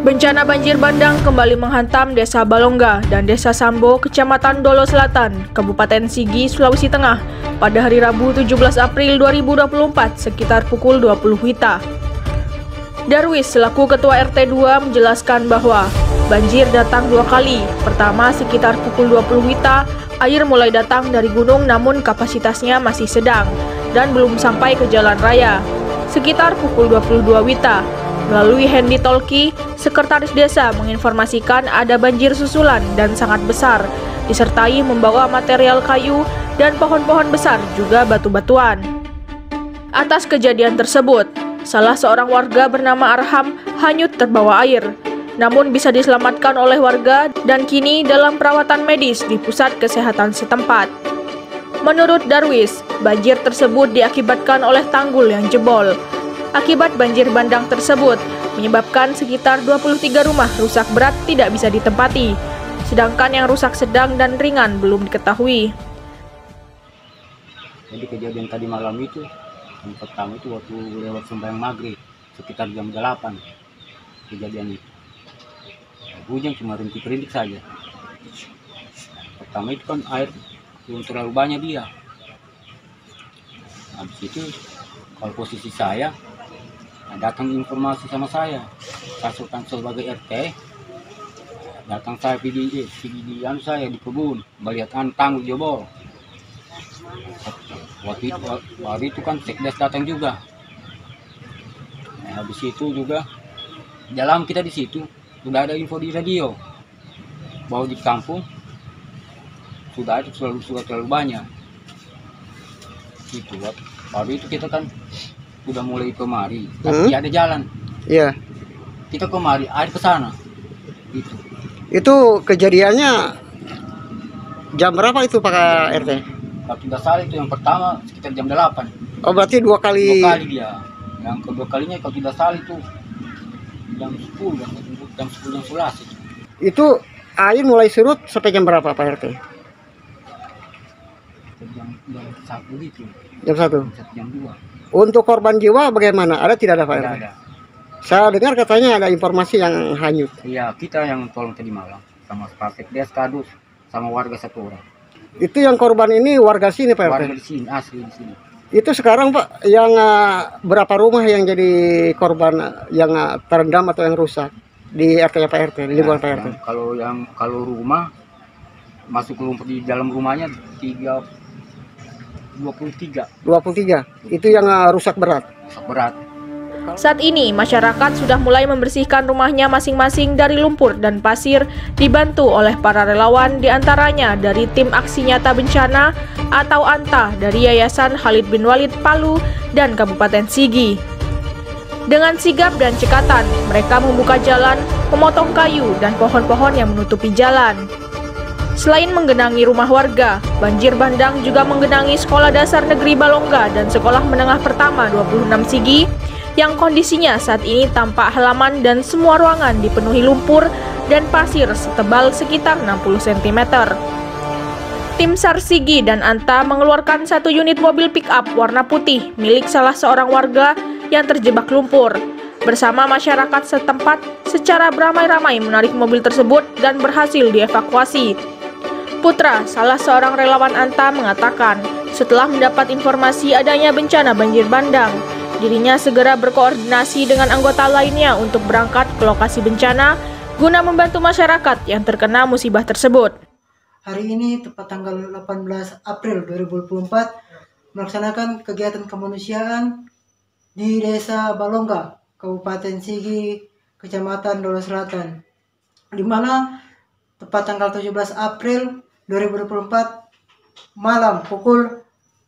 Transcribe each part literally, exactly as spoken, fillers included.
Bencana banjir bandang kembali menghantam Desa Balongga dan Desa Sambo, Kecamatan Dolo Selatan, Kabupaten Sigi, Sulawesi Tengah pada hari Rabu tujuh belas April dua ribu dua puluh empat sekitar pukul dua puluh Wita. Darwis selaku Ketua R T dua menjelaskan bahwa banjir datang dua kali. Pertama sekitar pukul dua puluh Wita, air mulai datang dari gunung namun kapasitasnya masih sedang dan belum sampai ke jalan raya. Sekitar pukul dua puluh dua Wita, melalui Hendy Tolki, Sekretaris Desa menginformasikan ada banjir susulan dan sangat besar, disertai membawa material kayu dan pohon-pohon besar juga batu-batuan. Atas kejadian tersebut, salah seorang warga bernama Arham hanyut terbawa air, namun bisa diselamatkan oleh warga dan kini dalam perawatan medis di pusat kesehatan setempat. Menurut Darwis, banjir tersebut diakibatkan oleh tanggul yang jebol. Akibat banjir bandang tersebut, menyebabkan sekitar dua puluh tiga rumah rusak berat tidak bisa ditempati, sedangkan yang rusak sedang dan ringan belum diketahui. Jadi kejadian tadi malam itu, yang pertama itu waktu lewat sembahyang maghrib, sekitar jam delapan kejadian itu. Hujan cuma rintik-rintik saja. Pertama itu kan air belum terlalu banyak dia. Habis itu, kalau posisi saya, datang informasi sama saya, saya sebagai R T, datang saya pergi di videoan saya di kebun, melihat tanggul jebol. Waktu itu, waktu itu kan Sekdes datang juga. Nah, habis itu juga dalam kita di situ sudah ada info di radio bahwa di kampung sudah ada selalu sudah terlalu banyak. Itu waktu itu kita kan udah mulai kemari, tapi hmm? ada jalan. Iya. Kita kemari, air ke sana. Itu. Itu kejadiannya jam berapa itu Pak R T? Kalau tidak salah itu yang pertama sekitar jam delapan. Oh berarti dua kali. Dua kali dia. Yang kedua kalinya kalau tidak salah itu jam sepuluh, jam sepuluh, jam sebelas itu. Itu air mulai surut sampai jam berapa Pak R T? Jam, jam satu gitu. Jam satu. Jam dua. Untuk korban jiwa bagaimana? Ada tidak ada Pak R T? Ada. Saya dengar katanya ada informasi yang hanyut. Iya, kita yang tolong tadi malam sama Pak Des Kadus sama warga satu orang. Itu yang korban ini warga sini Pak R T? Warga di sini, asli di sini. Itu sekarang Pak, yang uh, berapa rumah yang jadi korban yang uh, terendam atau yang rusak di R T-nya Pak R T, di lingkungan Pak R T? Yang, kalau yang kalau rumah masuk lumpur di dalam rumahnya tiga dua puluh tiga. dua puluh tiga. Itu yang uh, rusak berat. Rusak berat. Saat ini, masyarakat sudah mulai membersihkan rumahnya masing-masing dari lumpur dan pasir, dibantu oleh para relawan, diantaranya dari Tim Aksi Nyata Bencana atau ANTA dari Yayasan Khalid bin Walid Palu dan Kabupaten Sigi. Dengan sigap dan cekatan, mereka membuka jalan, memotong kayu dan pohon-pohon yang menutupi jalan. Selain menggenangi rumah warga, banjir bandang juga menggenangi Sekolah Dasar Negeri Balongga dan Sekolah Menengah Pertama dua puluh enam Sigi, yang kondisinya saat ini tampak halaman dan semua ruangan dipenuhi lumpur dan pasir setebal sekitar enam puluh sentimeter. Tim SAR Sigi dan ANTA mengeluarkan satu unit mobil pick-up warna putih milik salah seorang warga yang terjebak lumpur. Bersama masyarakat setempat secara beramai-ramai menarik mobil tersebut dan berhasil dievakuasi. Putra, salah seorang relawan ANTA, mengatakan setelah mendapat informasi adanya bencana banjir bandang, dirinya segera berkoordinasi dengan anggota lainnya untuk berangkat ke lokasi bencana guna membantu masyarakat yang terkena musibah tersebut. Hari ini tepat tanggal delapan belas April dua ribu dua puluh empat melaksanakan kegiatan kemanusiaan di Desa Balongga, Kabupaten Sigi, Kecamatan Dolo Selatan, di mana tepat tanggal tujuh belas April dua ribu dua puluh empat malam pukul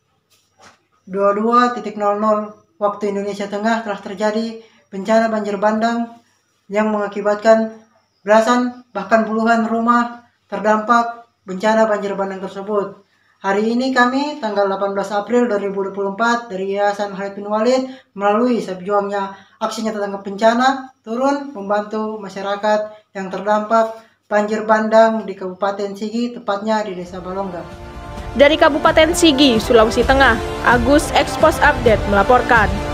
dua puluh dua nol nol waktu Indonesia Tengah telah terjadi bencana banjir bandang yang mengakibatkan belasan bahkan puluhan rumah terdampak bencana banjir bandang tersebut. Hari ini kami tanggal delapan belas April dua ribu dua puluh empat dari Yayasan Khalid bin Walid melalui seberjuangnya Aksi Nyata Tanggap Bencana turun membantu masyarakat yang terdampak banjir bandang di Kabupaten Sigi, tepatnya di Desa Balongga. Dari Kabupaten Sigi, Sulawesi Tengah, Agus Expos Update melaporkan.